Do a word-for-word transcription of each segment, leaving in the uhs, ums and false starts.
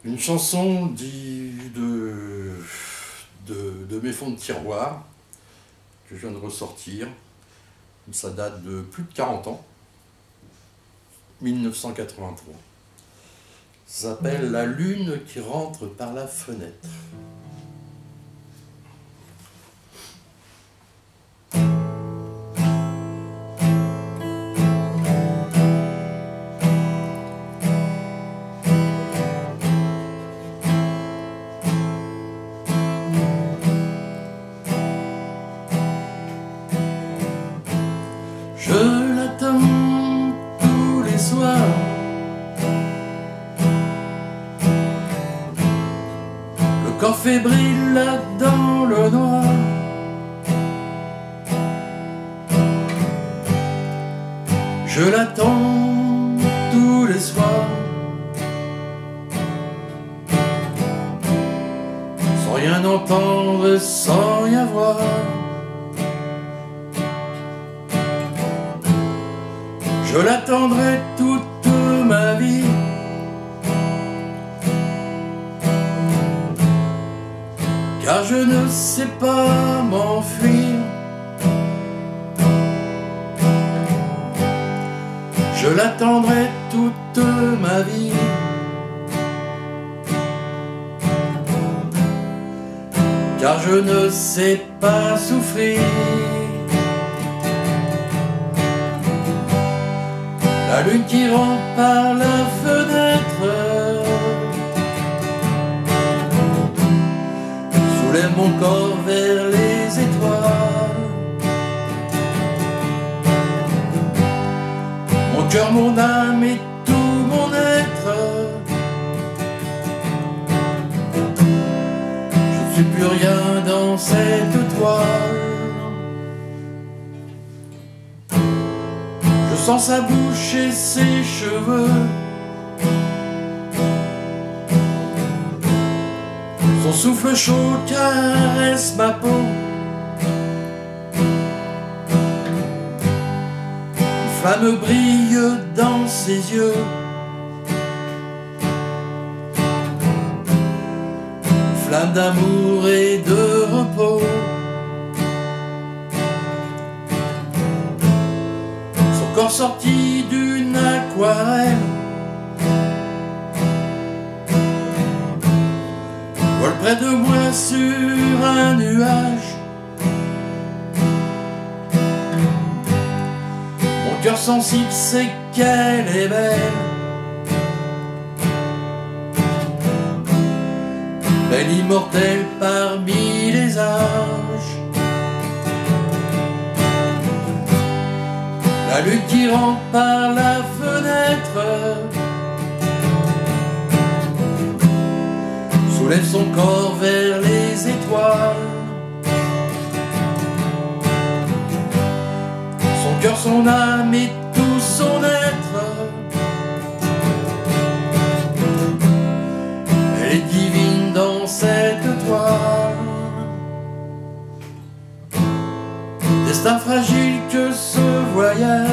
Une chanson dit de, de, de mes fonds de tiroir que je viens de ressortir. Ça date de plus de quarante ans, mille neuf cent quatre-vingt-trois. Ça s'appelle « La lune qui rentre par la fenêtre ». Je l'attends tous les soirs, le corps fébrile là dans le noir. Je l'attends tous les soirs, sans rien entendre, sans rien voir. Je l'attendrai toute ma vie, car je ne sais pas m'enfuir. Je l'attendrai toute ma vie, car je ne sais pas souffrir. La lune qui rentre par la fenêtre soulève mon corps vers les étoiles. Mon cœur, mon âme et tout mon être, je ne suis plus rien dans cette toile. Je sens sa bouche et ses cheveux, son souffle chaud caresse ma peau. Une flamme brille dans ses yeux, une flamme d'amour et de repos. Corps sorti d'une aquarelle vole près de moi sur un nuage. Mon cœur sensible sait qu'elle est belle, belle immortelle parmi les âges. La lune qui rentre par la fenêtre soulève son corps vers les étoiles. Son cœur, son âme et tout son être, elle est divine dans cette toile. Destin fragile que ce voyage,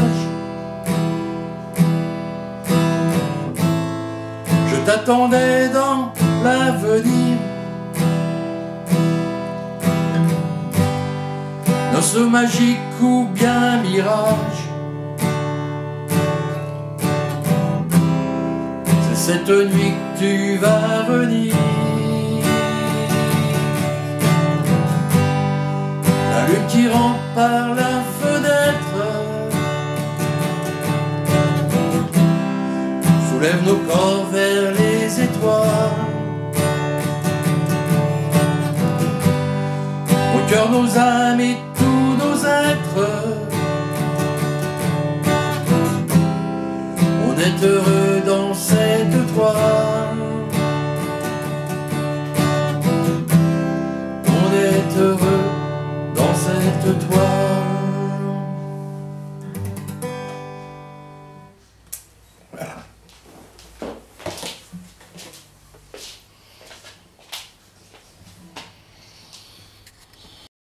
je t'attendais dans l'avenir. Noce magique ou bien mirage, c'est cette nuit que tu vas venir. La lune qui rentre par la fenêtre soulève nos corps vers les étoiles. Nos cœurs, nos âmes et tous nos êtres, on est heureux dans cette toile.